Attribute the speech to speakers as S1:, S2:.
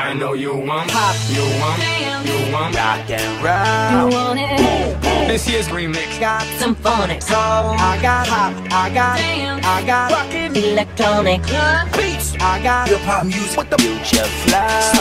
S1: I know you want pop, you want rock and roll.
S2: You want it?
S1: This year's remix
S2: Got some phonics.
S1: soul. I got pop, I got rockin'
S2: Electronic.
S1: beats. I got
S3: Hip hop music with the
S1: future fly.